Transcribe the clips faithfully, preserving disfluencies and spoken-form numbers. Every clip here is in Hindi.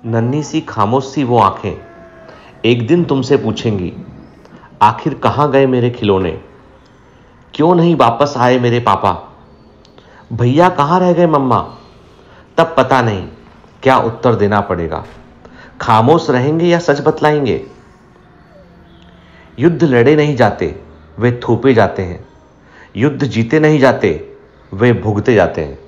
नन्ही सी खामोश सी वो आंखें एक दिन तुमसे पूछेंगी, आखिर कहाँ गए मेरे खिलौने, क्यों नहीं वापस आए मेरे पापा, भैया कहाँ रह गए मम्मा। तब पता नहीं क्या उत्तर देना पड़ेगा, खामोश रहेंगे या सच बतलाएंगे। युद्ध लड़े नहीं जाते, वे थोपे जाते हैं। युद्ध जीते नहीं जाते, वे भुगते जाते हैं।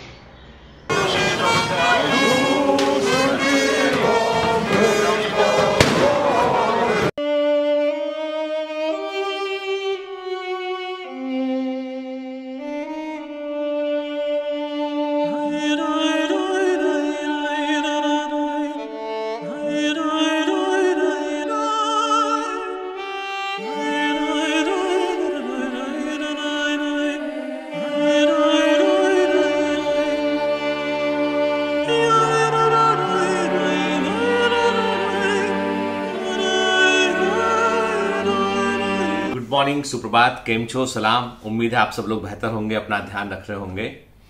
मॉर्निंग, सुप्रभात, केम छो, सलाम। उम्मीद है आप सब लोग बेहतर होंगे, अपना ध्यान रख रहे होंगे।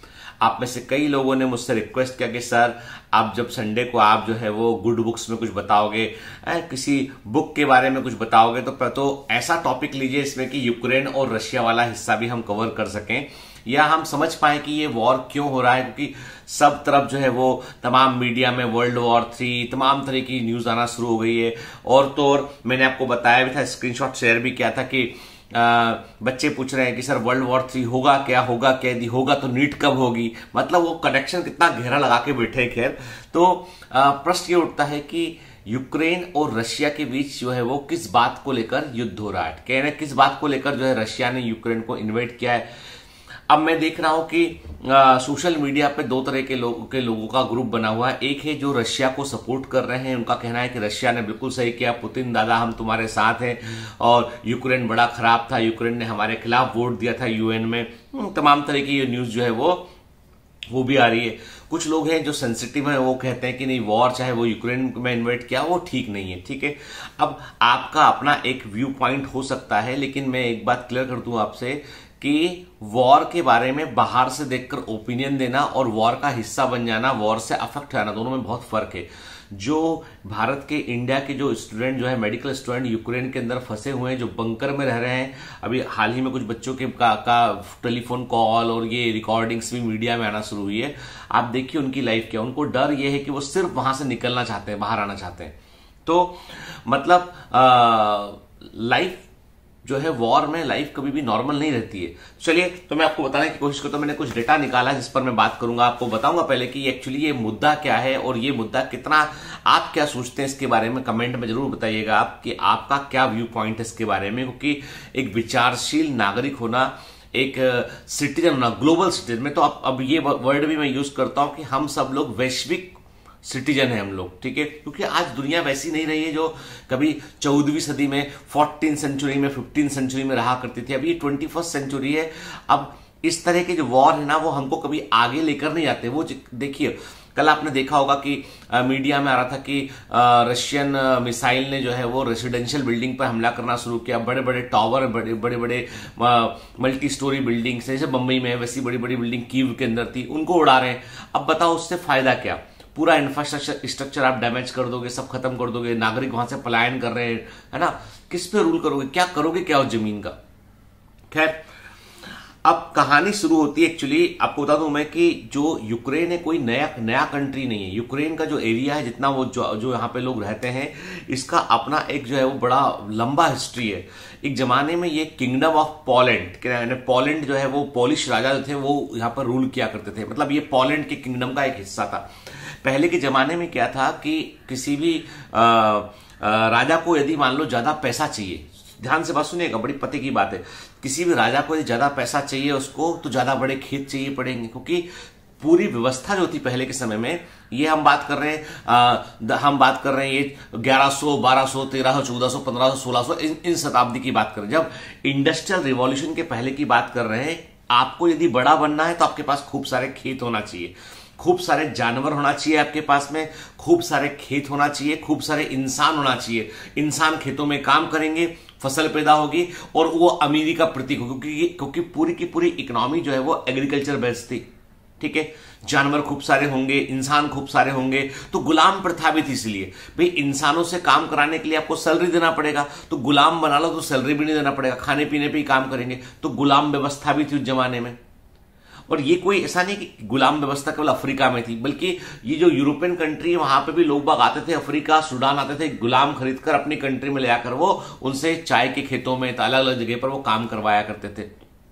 आप में से कई लोगों ने मुझसे रिक्वेस्ट किया कि सर आप जब संडे को आप जो है वो गुड बुक्स में कुछ बताओगे, किसी बुक के बारे में कुछ बताओगे तो, तो ऐसा टॉपिक लीजिए इसमें कि यूक्रेन और रशिया वाला हिस्सा भी हम कवर कर सकें, या हम समझ पाए कि ये वॉर क्यों हो रहा है। क्योंकि सब तरफ जो है वो तमाम मीडिया में वर्ल्ड वॉर थ्री तमाम तरह की न्यूज आना शुरू हो गई है। और तो और मैंने आपको बताया भी था, स्क्रीनशॉट शेयर भी किया था कि आ, बच्चे पूछ रहे हैं कि सर वर्ल्ड वॉर थ्री होगा क्या, होगा क्या, यदि होगा तो नीट कब होगी। मतलब वो कनेक्शन कितना गहरा लगा के बैठे। खैर, तो प्रश्न ये उठता है कि यूक्रेन और रशिया के बीच जो है वो किस बात को लेकर युद्ध हो रहा है, कहना किस बात को लेकर जो है रशिया ने यूक्रेन को इन्वेड किया है। अब मैं देख रहा हूं कि आ, सोशल मीडिया पे दो तरह के लोगों के लोगों का ग्रुप बना हुआ है। एक है जो रशिया को सपोर्ट कर रहे हैं, उनका कहना है कि रशिया ने बिल्कुल सही किया, पुतिन दादा हम तुम्हारे साथ हैं, और यूक्रेन बड़ा खराब था, यूक्रेन ने हमारे खिलाफ वोट दिया था यूएन में। तमाम तरह की ये न्यूज जो है वो वो भी आ रही है। कुछ लोग हैं जो सेंसिटिव हैं, वो कहते हैं कि नहीं, वॉर चाहे वो यूक्रेन में इन्वेट किया वो ठीक नहीं है। ठीक है, अब आपका अपना एक व्यू पॉइंट हो सकता है, लेकिन मैं एक बात क्लियर कर दूं आपसे कि वॉर के बारे में बाहर से देखकर ओपिनियन देना और वॉर का हिस्सा बन जाना, वॉर से अफेक्ट होना, दोनों में बहुत फर्क है। जो भारत के, इंडिया के जो स्टूडेंट जो है, मेडिकल स्टूडेंट यूक्रेन के अंदर फंसे हुए हैं, जो बंकर में रह रहे हैं, अभी हाल ही में कुछ बच्चों के का, का टेलीफोन कॉल और ये रिकॉर्डिंग्स भी मीडिया में आना शुरू हुई है। आप देखिए उनकी लाइफ क्या, उनको डर ये है कि वो सिर्फ वहां से निकलना चाहते हैं, बाहर आना चाहते हैं। तो मतलब लाइफ जो है वॉर में, लाइफ कभी भी नॉर्मल नहीं रहती है। चलिए, तो मैं आपको बताने की कोशिश करता हूं। मैंने कुछ डेटा निकाला जिस पर मैं बात करूंगा। आपको बताऊंगा पहले कि एक्चुअली ये मुद्दा क्या है और ये मुद्दा कितना, आप क्या सोचते हैं इसके बारे में, कमेंट में जरूर बताइएगा आप कि आपका क्या व्यू पॉइंट है इसके बारे में। क्योंकि एक विचारशील नागरिक होना, एक सिटीजन होना, ग्लोबल सिटीजन में, तो अब अब ये वर्ड भी मैं यूज करता हूं कि हम सब लोग वैश्विक सिटीजन है हम लोग। ठीक है, क्योंकि आज दुनिया वैसी नहीं रही है जो कभी चौदहवीं सदी में, फोर्टीन सेंचुरी में, फिफ्टीन सेंचुरी में रहा करती थी। अभी ट्वेंटी फर्स्ट सेंचुरी है। अब इस तरह के जो वॉर है ना, वो हमको कभी आगे लेकर नहीं जाते। वो देखिए, कल आपने देखा होगा कि आ, मीडिया में आ रहा था कि आ, रशियन आ, मिसाइल ने जो है वो रेसिडेंशियल बिल्डिंग पर हमला करना शुरू किया। बड़े बड़े टावर, बड़े बड़े बड़े मल्टी स्टोरी बिल्डिंग, जैसे बंबई में वैसी बड़ी बड़ी बिल्डिंग कीव के अंदर थी, उनको उड़ा रहे हैं। अब बताओ उससे फायदा क्या? पूरा इंफ्रास्ट्रक्चर स्ट्रक्चर आप डैमेज कर दोगे, सब खत्म कर दोगे, नागरिक वहां से पलायन कर रहे हैं, है ना। किस पे रूल करोगे, क्या करोगे, क्या उस जमीन का। खैर, अब कहानी शुरू होती है। एक्चुअली आपको बता दूं मैं कि जो यूक्रेन है कोई नया नया कंट्री नहीं है। यूक्रेन का जो एरिया है, जितना वो जो, जो यहाँ पे लोग रहते हैं, इसका अपना एक जो है वो बड़ा लंबा हिस्ट्री है। एक जमाने में ये किंगडम ऑफ पोलैंड, पोलैंड जो है वो पोलिश राजा जो थे वो यहाँ पर रूल किया करते थे। मतलब ये पोलैंड के किंगडम का एक हिस्सा था। पहले के जमाने में क्या था कि किसी भी आ, आ, राजा को यदि मान लो ज्यादा पैसा चाहिए, ध्यान से बात सुनिएगा, बड़ी पते की बात है। किसी भी राजा को यदि ज्यादा पैसा चाहिए उसको, तो ज्यादा बड़े खेत चाहिए पड़ेंगे। क्योंकि पूरी व्यवस्था जो थी पहले के समय में, ये हम बात कर रहे हैं आ, हम बात कर रहे हैं ये ग्यारह सौ, बारह सौ, तेरह सौ, चौदह सौ, पंद्रह सौ, सोलह सौ, इन, इन शताब्दी की बात कर रहे हैं। जब इंडस्ट्रियल रिवॉल्यूशन के पहले की बात कर रहे हैं, आपको यदि बड़ा बनना है तो आपके पास खूब सारे खेत होना चाहिए, खूब सारे जानवर होना चाहिए आपके पास में, खूब सारे खेत होना चाहिए, खूब सारे इंसान होना चाहिए। इंसान खेतों में काम करेंगे, फसल पैदा होगी और वो अमीरी का प्रतीक होगी। क्योंकि क्योंकि पूरी की पूरी इकोनॉमी जो है वो एग्रीकल्चर बेस्ड थी। ठीक है, जानवर खूब सारे होंगे, इंसान खूब सारे होंगे, तो गुलाम प्रथा भी थी। इसलिए भाई इंसानों से काम कराने के लिए आपको सैलरी देना पड़ेगा, तो गुलाम बना लो तो सैलरी भी नहीं देना पड़ेगा, खाने पीने पे ही काम करेंगे, तो गुलाम व्यवस्था भी थी उस जमाने में। और ये कोई ऐसा नहीं कि गुलाम व्यवस्था केवल अफ्रीका में थी, बल्कि ये जो यूरोपियन कंट्री है वहां पे भी लोग बाग आते थे, अफ्रीका सूडान आते थे, गुलाम खरीदकर अपनी कंट्री में ले आकर वो उनसे चाय के खेतों में अलग अलग जगह पर वो काम करवाया करते थे।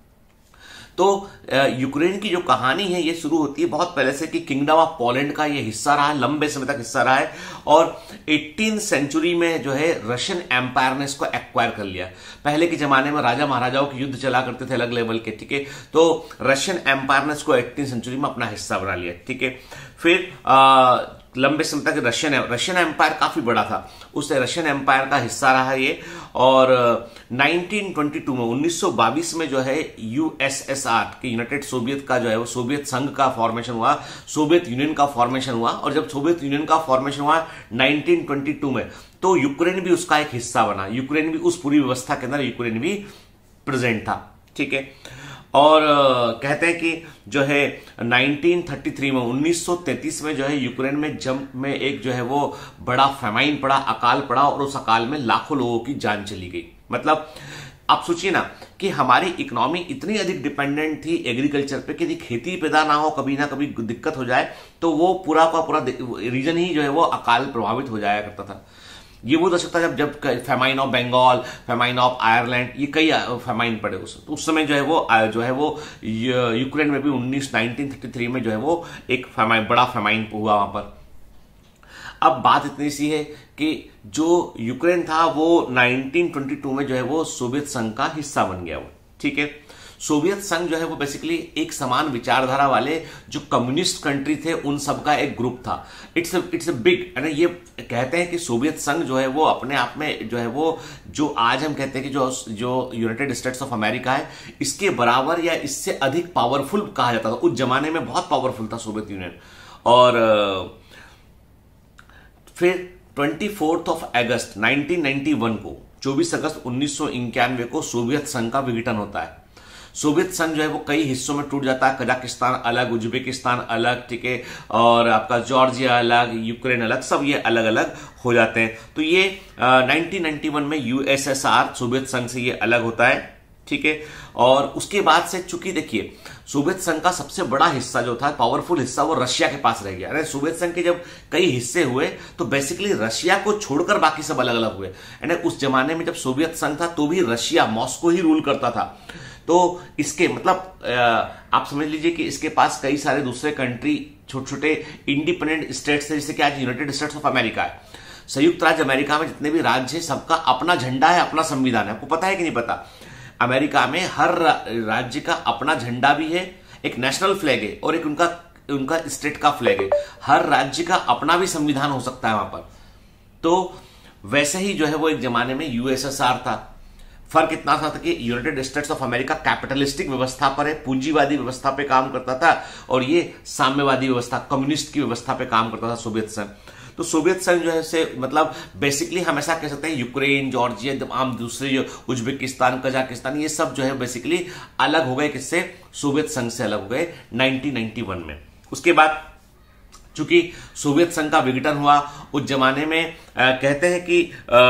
तो यूक्रेन की जो कहानी है ये शुरू होती है बहुत पहले से कि किंगडम ऑफ पोलैंड का ये हिस्सा रहा है, लंबे समय तक हिस्सा रहा है, और एटीन सेंचुरी में जो है रशियन एम्पायर ने इसको एक्वायर कर लिया। पहले के जमाने में राजा महाराजाओं के युद्ध चला करते थे अलग लेवल के, ठीक है, तो रशियन एम्पायर ने इसको एटीन सेंचुरी में अपना हिस्सा बना लिया, ठीक है। फिर आ, लंबे समय तक रशियन रशियन एम्पायर काफी बड़ा था, उस रशियन एम्पायर का हिस्सा रहा ये। और नाइनटीन ट्वेंटी टू में उन्नीस सौ बाईस में जो है यूएसएसआर के यूनाइटेड सोवियत का जो है वो सोवियत संघ का फॉर्मेशन हुआ, सोवियत यूनियन का फॉर्मेशन हुआ। और जब सोवियत यूनियन का फॉर्मेशन हुआ नाइनटीन ट्वेंटी टू में, तो यूक्रेन भी उसका एक हिस्सा बना, यूक्रेन भी उस पूरी व्यवस्था के अंदर यूक्रेन भी प्रेजेंट था, ठीक है। और कहते हैं कि जो है नाइनटीन थर्टी थ्री में उन्नीस सौ तैंतीस में जो है यूक्रेन में जम में एक जो है वो बड़ा फेमाइन पड़ा, अकाल पड़ा, और उस अकाल में लाखों लोगों की जान चली गई। मतलब आप सोचिए ना कि हमारी इकोनॉमी इतनी अधिक डिपेंडेंट थी एग्रीकल्चर पे कि यदि खेती पैदा ना हो, कभी ना कभी दिक्कत हो जाए, तो वो पूरा का पूरा रीजन ही जो है वो अकाल प्रभावित हो जाया करता था। ये वो दशक था जब जब famine of Bengal, famine of Ireland, ये कई फेमाइन पड़े उस तो उस समय जो है वो जो है वो यूक्रेन में भी उन्नीस नाइनटीन थर्टी थ्री में जो है वो एक फेमाइन, बड़ा फेमाइन हुआ वहां पर। अब बात इतनी सी है कि जो यूक्रेन था वो नाइनटीन ट्वेंटी टू में जो है वो सोवियत संघ का हिस्सा बन गया वो, ठीक है। सोवियत संघ जो है वो बेसिकली एक समान विचारधारा वाले जो कम्युनिस्ट कंट्री थे उन सब का एक ग्रुप था। इट्स इट्स अ बिग, ये कहते हैं कि सोवियत संघ जो है वो अपने आप में जो है वो जो आज हम कहते हैं कि जो जो यूनाइटेड स्टेट्स ऑफ अमेरिका है इसके बराबर या इससे अधिक पावरफुल कहा जाता था। उस जमाने में बहुत पावरफुल था सोवियत यूनियन। और फिर twenty fourth of August nineteen ninety one को, चौबीस अगस्त उन्नीस सौ इक्यानवे को सोवियत संघ का विघटन होता है। सोवियत संघ जो है वो कई हिस्सों में टूट जाता है, कजाकिस्तान अलग, उज्बेकिस्तान अलग, ठीक है, और आपका जॉर्जिया अलग, यूक्रेन अलग, सब ये अलग अलग हो जाते हैं। तो ये नाइनटीन नाइंटी वन में यूएसएसआर सोवियत संघ से ये अलग होता है, ठीक है। और उसके बाद से चूंकि देखिए सोवियत संघ का सबसे बड़ा हिस्सा जो था, पावरफुल हिस्सा, वो रशिया के पास रह गया। अरे सोवियत संघ के जब कई हिस्से हुए तो बेसिकली रशिया को छोड़कर बाकी सब अलग अलग हुए। यानी उस जमाने में जब सोवियत संघ था तो भी रशिया, मॉस्को ही रूल करता था। तो इसके मतलब आप समझ लीजिए कि इसके पास कई सारे दूसरे कंट्री, छोटे छोटे इंडिपेंडेंट स्टेट्स थे, जैसे कि आज यूनाइटेड स्टेट्स ऑफ अमेरिका है। संयुक्त राज्य अमेरिका में जितने भी राज्य हैं सबका अपना झंडा है, अपना संविधान है। आपको पता है कि नहीं पता? अमेरिका में हर राज्य का अपना झंडा भी है, एक नेशनल फ्लैग है और एक उनका उनका स्टेट का फ्लैग है। हर राज्य का अपना भी संविधान हो सकता है वहां पर। तो वैसे ही जो है वो एक जमाने में यूएसएसआर था। फर्क इतना था कि United States of America capitalistic व्यवस्था पर है, पूंजीवादी व्यवस्था पे काम करता था, और ये साम्यवादी व्यवस्था, कम्युनिस्ट की व्यवस्था पे काम करता था सोवियत संघ। तो सोवियत संघ जो है से मतलब बेसिकली हम ऐसा कह सकते हैं यूक्रेन, जॉर्जिया, तमाम दूसरे जो उज्बेकिस्तान, कजाकिस्तान, ये सब जो है बेसिकली अलग हो गए, किससे? सोवियत संघ से अलग हो गए नाइनटीन नाइंटी वन में। उसके बाद चूंकि सोवियत संघ का विघटन हुआ उस जमाने में आ, कहते हैं कि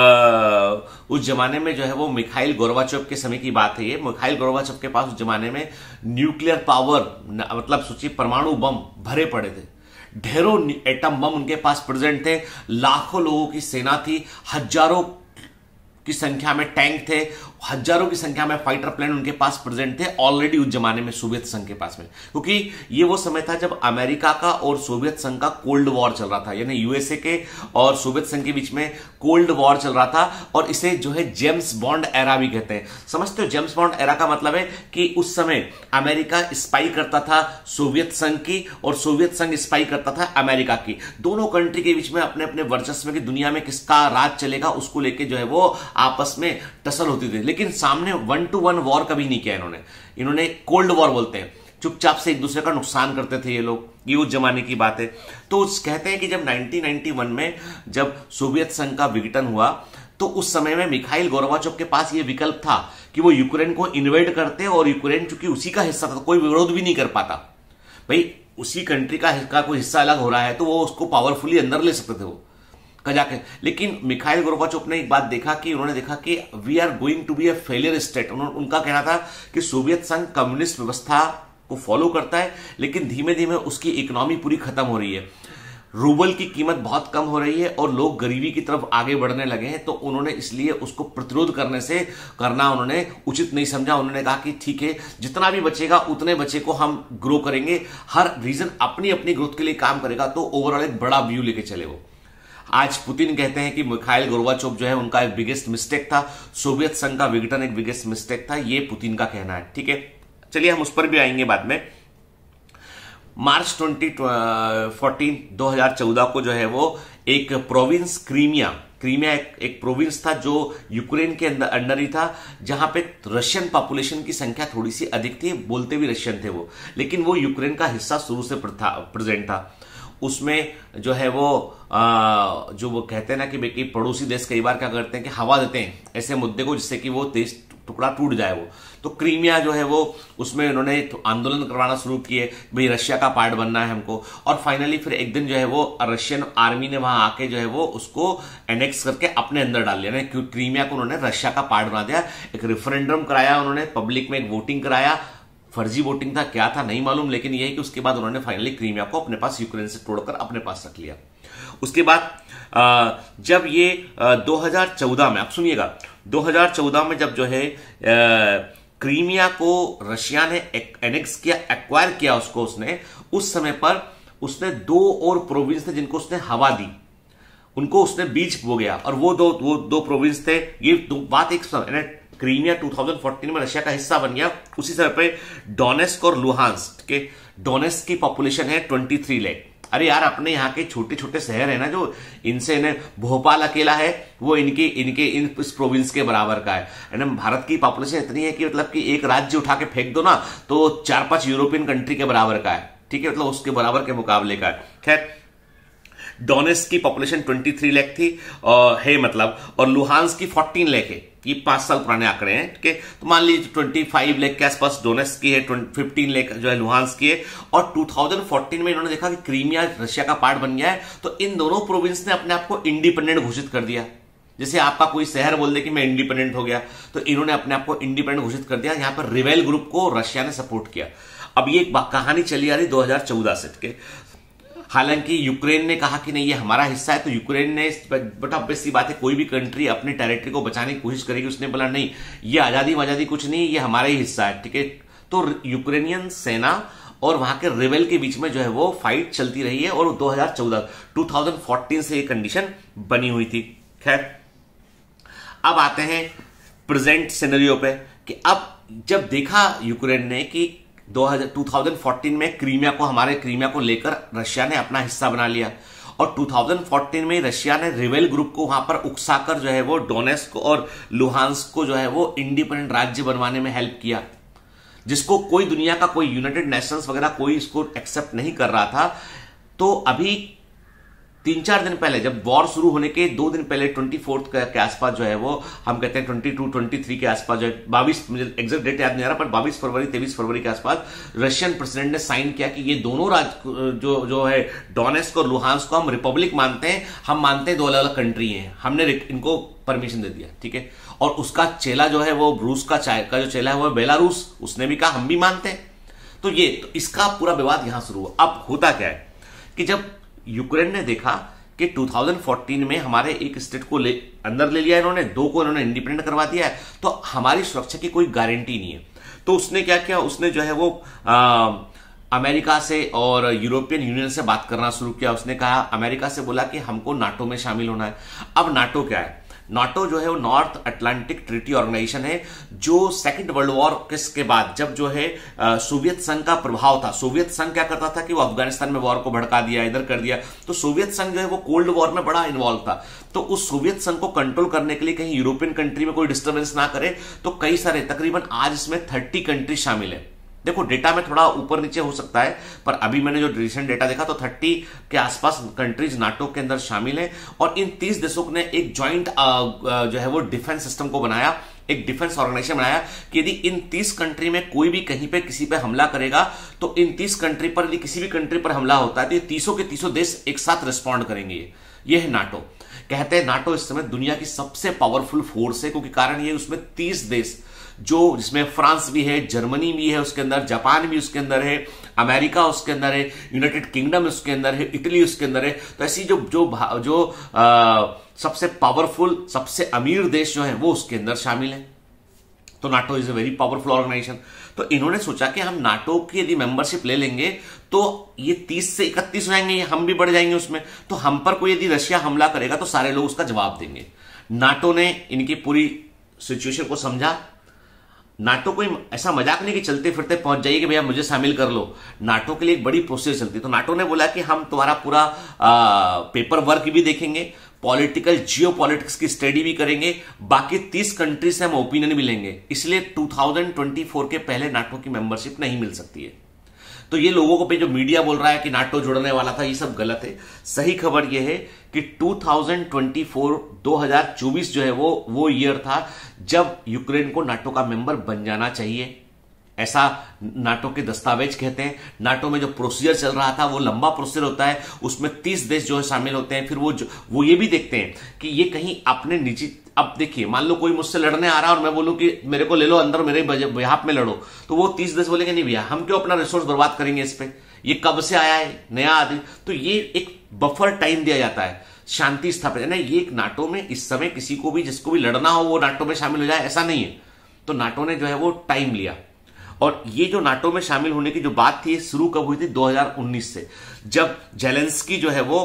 आ, उस जमाने में जो है वो मिखाइल गोर्बाचोव के समय की बात है। ये मिखाइल गोर्बाचोव के पास उस जमाने में न्यूक्लियर पावर, मतलब सोचिए परमाणु बम भरे पड़े थे, ढेरों एटम बम उनके पास प्रेजेंट थे, लाखों लोगों की सेना थी, हजारों की संख्या में टैंक थे, हजारों की संख्या में फाइटर प्लेन उनके पास प्रेजेंट थे ऑलरेडी उस जमाने में सोवियत संघ के पास में। क्योंकि ये वो समय था जब अमेरिका का और सोवियत संघ का कोल्ड वॉर चल रहा था, यानी यूएसए के और सोवियत संघ के बीच में कोल्ड वॉर चल रहा था। और इसे जो है जेम्स बॉन्ड एरा भी कहते हैं। समझते हो? जेम्स बॉन्ड एरा का मतलब है कि उस समय अमेरिका स्पाई करता था सोवियत संघ की और सोवियत संघ स्पाई करता था अमेरिका की। दोनों कंट्री के बीच में अपने अपने वर्चस्व की दुनिया में किसका राज चलेगा उसको लेके जो है वो आपस में टसल होती थी, लेकिन सामने वन टू वन वॉर कभी नहीं किया इन्होंने। इन्होंने कोल्ड वॉर बोलते हैं, चुपचाप से एक दूसरे का नुकसान करते थे ये लोग। ये उस जमाने की बात है। तो कहते हैं कि जब नाइनटीन नाइंटी वन में जब सोवियत संघ का विघटन हुआ तो उस समय में मिखाइल गोर्बाचोव के पास ये विकल्प था कि वो यूक्रेन को इन्वेड करते, और यूक्रेन चूंकि उसी का हिस्सा था तो कोई विरोध भी नहीं कर पाता। भाई उसी कंट्री का, का कोई हिस्सा अलग हो रहा है तो वो उसको पावरफुली अंदर ले सकते थे वो जाके। लेकिन मिखाइल गोर्बाचोव ने एक बात देखा कि उन्होंने देखा कि we are going to be a failure state. उनका कहना था कि सोवियत संघ कम्युनिस्ट व्यवस्था को फॉलो करता है, लेकिन धीमे धीमे उसकी इकोनॉमी पूरी खत्म हो रही है, रूबल की कीमत बहुत कम हो रही है और लोग गरीबी की तरफ आगे बढ़ने लगे हैं। तो उन्होंने इसलिए उसको प्रतिरोध करने से करना उन्होंने उचित नहीं समझा। उन्होंने कहा कि ठीक है, जितना भी बचेगा उतने बचे को हम ग्रो करेंगे, हर रीजन अपनी अपनी ग्रोथ के लिए काम करेगा, तो ओवरऑल एक बड़ा व्यू लेके चले वो। आज पुतिन कहते हैं कि मिखाइल गोर्बाचोव जो है उनका एक बिगेस्ट मिस्टेक था, सोवियत संघ का विघटन एक बिगेस्ट मिस्टेक था, ये पुतिन का कहना है। ठीक है, चलिए हम उस पर भी आएंगे बाद में। मार्च दो हज़ार चौदह को जो है वो एक प्रोविंस क्रीमिया क्रीमिया एक, एक प्रोविंस था जो यूक्रेन के अंदर अंडर ही था, जहां पे रशियन पॉपुलेशन की संख्या थोड़ी सी अधिक थी, बोलते भी रशियन थे वो, लेकिन वो यूक्रेन का हिस्सा शुरू से प्रेजेंट था। उसमें जो है वो आ, जो वो कहते हैं ना कि भाई पड़ोसी देश कई बार क्या करते हैं कि हवा देते हैं ऐसे मुद्दे को जिससे कि वो देश टुकड़ा टूट जाए वो। तो क्रीमिया जो है वो उसमें उन्होंने आंदोलन करवाना शुरू किए, भाई रशिया का पार्ट बनना है हमको, और फाइनली फिर एक दिन जो है वो रशियन आर्मी ने वहां आके जो है वो उसको एनेक्स करके अपने अंदर डाल लिया, क्योंकि क्रीमिया को उन्होंने रशिया का पार्ट बना दिया। एक रेफरेंडम कराया उन्होंने, पब्लिक में एक वोटिंग कराया, फर्जी वोटिंग था क्या था नहीं मालूम, लेकिन यह है कि उसके बाद उन्होंने फाइनली क्रीमिया को अपने पास यूक्रेन से तोड़कर अपने पास रख लिया। उसके बाद जब ये दो हज़ार चौदह में, आप सुनिएगा, दो हज़ार चौदह में जब जो है क्रीमिया को रशिया ने एनेक्स किया, एक्वायर किया उसको उसने, उस समय पर उसने दो और प्रोविंस थे जिनको उसने हवा दी, उनको उसने बीच बो गया, और वो दो वो दो प्रोविंस थे। ये दो बात एक क्रीमिया दो हज़ार चौदह में रशिया का हिस्सा बन गया। उसी समय पे डोनेस्क और लुहांस्क के, डोनेस्क की पॉपुलेशन है तेईस लाख। अरे यार, अपने यहाँ के छोटे छोटे शहर है ना, जो इनसे इन्हें भोपाल अकेला है वो इनके इनके इन इस प्रोविंस के बराबर का है ना। भारत की पॉपुलेशन इतनी है कि मतलब कि एक राज्य उठा के फेंक दो ना तो चार पांच यूरोपियन कंट्री के बराबर का है। ठीक है, मतलब उसके बराबर के मुकाबले का है। खैर, डोनेस्क की पॉपुलेशन तेईस लाख थी और है मतलब, और लुहांस्क की चौदह लाख है। ये पांच साल पुराने आंकड़े हैं। ठीक है, तो मान लीजिए पच्चीस लाख के आसपास डोनेस्क की है, पंद्रह लाख जो है लुहांस्क की है। और दो हज़ार चौदह में इन्होंने देखा कि क्रीमिया रशिया का पार्ट बन गया है, तो इन दोनों प्रोविंस ने अपने आप को इंडिपेंडेंट घोषित कर दिया। जैसे आपका कोई शहर बोल दे कि मैं इंडिपेंडेंट हो गया, तो इन्होंने अपने आप को इंडिपेंडेंट घोषित कर दिया। यहां पर रिवेल ग्रुप को रशिया ने सपोर्ट किया। अब ये कहानी चली आ रही दो हज़ार चौदह से। ठीक है, हालांकि यूक्रेन ने कहा कि नहीं ये हमारा हिस्सा है, तो यूक्रेन ने, बट ऑब्वियस सी बात है, कोई भी कंट्री अपने टेरिटरी को बचाने की कोशिश करेगी। उसने बोला नहीं, ये आजादी आजादी कुछ नहीं, ये हमारा ही हिस्सा है। ठीक है, तो यूक्रेनियन सेना और वहां के रिवेल के बीच में जो है वो फाइट चलती रही है, और दो हज़ार चौदह दो हज़ार चौदह से ये कंडीशन बनी हुई थी। खैर, अब आते हैं प्रेजेंट सिनेरियो पे कि अब जब देखा यूक्रेन ने कि दो हज़ार चौदह में क्रीमिया को, हमारे क्रीमिया को लेकर रशिया ने अपना हिस्सा बना लिया, और दो हज़ार चौदह में रशिया ने रिवेल ग्रुप को वहां पर उकसाकर जो है वो डोनेस्क और लुहांस्क को जो है वो इंडिपेंडेंट राज्य बनवाने में हेल्प किया, जिसको कोई दुनिया का कोई यूनाइटेड नेशंस वगैरह कोई इसको एक्सेप्ट नहीं कर रहा था। तो अभी तीन चार दिन पहले, जब वॉर शुरू होने के दो दिन पहले, ट्वेंटी फोर्थ के आसपास जो है वो हम कहते हैं बाईस, तेईस के आसपास जो है, बाईस, मुझे एग्जैक्ट डेट याद नहीं आ रहा, पर बाईस फरवरी तेईस फरवरी के आसपास रशियन प्रेसिडेंट ने साइन किया कि ये दोनों राज्य जो जो है डोनेस्क और लुहांस्क को हम रिपब्लिक मानते हैं, हम मानते हैं दो अलग अलग कंट्री हैं, हमने इनको परमिशन दे दिया। ठीक है, और उसका चेला जो है वो रूस का का जो चेला है वो बेलारूस, उसने भी कहा हम भी मानते हैं। तो ये तो इसका पूरा विवाद यहां शुरू हुआ। अब होता क्या है कि जब यूक्रेन ने देखा कि दो हज़ार चौदह में हमारे एक स्टेट को ले अंदर ले लिया इन्होंने, दो को इन्होंने इंडिपेंडेंट करवा दिया है, तो हमारी सुरक्षा की कोई गारंटी नहीं है। तो उसने क्या किया, उसने जो है वो आ, अमेरिका से और यूरोपियन यूनियन से बात करना शुरू किया। उसने कहा, अमेरिका से बोला कि हमको नाटो में शामिल होना है। अब नाटो क्या है? नाटो जो है वो नॉर्थ अटलांटिक ट्रीटी ऑर्गेनाइजेशन है, जो सेकंड वर्ल्ड वॉर के बाद जब जो है सोवियत संघ का प्रभाव था। सोवियत संघ क्या करता था कि वो अफगानिस्तान में वॉर को भड़का दिया, इधर कर दिया, तो सोवियत संघ जो है वो कोल्ड वॉर में बड़ा इन्वॉल्व था। तो उस सोवियत संघ को कंट्रोल करने के लिए कहीं यूरोपियन कंट्री में कोई डिस्टर्बेंस ना करे, तो कई सारे, तकरीबन आज इसमें थर्टी कंट्री शामिल है। देखो डेटा में थोड़ा ऊपर नीचे हो सकता है, पर अभी मैंने जो रिसेंट डेटा देखा तो तीस के आसपास कंट्रीज नाटो के अंदर शामिल हैं, और इन तीस देशों ने एक ज्वाइंट जो है वो डिफेंस सिस्टम को बनाया, एक डिफेंस ऑर्गेनाइजेशन बनाया कि यदि इन तीस कंट्री में कोई भी कहीं पे किसी पे हमला करेगा तो इन तीस कंट्री पर यदि किसी भी कंट्री पर हमला होता है तो ये तीसों के तीसों देश एक साथ रिस्पॉन्ड करेंगे। ये है नाटो। कहते हैं नाटो इस समय दुनिया की सबसे पावरफुल फोर्स है, क्योंकि कारण ये उसमें तीस देश, जो जिसमें फ्रांस भी है, जर्मनी भी है उसके अंदर, जापान भी उसके अंदर है, अमेरिका उसके अंदर है, यूनाइटेड किंगडम उसके अंदर है, इटली उसके अंदर है। तो ऐसी जो जो जो आ, सबसे पावरफुल, सबसे अमीर देश जो है वो उसके अंदर शामिल है। तो NATO is a very powerful organization. तो इन्होंने सोचा कि हम नाटो की यदि मेंबरशिप ले लेंगे तो ये तीस से इकतीस हो जाएंगे, हम भी बढ़ जाएंगे उसमें। तो हम पर कोई यदि रशिया हमला करेगा तो सारे लोग उसका जवाब देंगे। नाटो ने इनकी पूरी सिचुएशन को समझा। नाटो कोई ऐसा मजाक नहीं कि चलते फिरते पहुंच जाइए कि भैया मुझे शामिल कर लो। नाटो के लिए एक बड़ी प्रोसेस चलती है। तो नाटो ने बोला कि हम तुम्हारा पूरा आ, पेपर वर्क भी देखेंगे, पॉलिटिकल जियो पॉलिटिक्स की स्टडी भी करेंगे, बाकी तीस कंट्री से हम ओपिनियन भी लेंगे। इसलिए दो हज़ार चौबीस के पहले नाटो की मेंबरशिप नहीं मिल सकती है। तो ये लोगों को पे जो मीडिया बोल रहा है कि नाटो जुड़ने वाला था, ये सब गलत है। सही खबर ये है कि दो हज़ार चौबीस दो हज़ार चौबीस जो है वो वो ईयर था जब यूक्रेन को नाटो का मेंबर बन जाना चाहिए, ऐसा नाटो के दस्तावेज कहते हैं। नाटो में जो प्रोसीजर चल रहा था वो लंबा प्रोसीजर होता है, उसमें तीस देश जो है शामिल होते हैं। फिर वो वो ये भी देखते हैं कि ये कहीं अपने निजी, अब देखिए मान लो कोई मुझसे लड़ने आ रहा है और मैं बोलूं कि मेरे को ले लो अंदर, मेरे बिहाफ में लड़ो, तो वो तीस देश बोलेंगे नहीं भैया हम क्यों अपना रिसोर्स बर्बाद करेंगे इस पे, ये कब से आया है नया आदमी। तो ये एक बफर टाइम दिया जाता है, शांति स्थापित है ना। ये एक नाटो में इस समय किसी को भी जिसको भी लड़ना हो वो नाटो में शामिल हो जाए ऐसा नहीं है। तो नाटो ने जो है वो टाइम लिया। और ये जो नाटो में शामिल होने की जो बात थी शुरू कब हुई थी, दो हज़ार उन्नीस से, जब जेलेंस्की जो है वो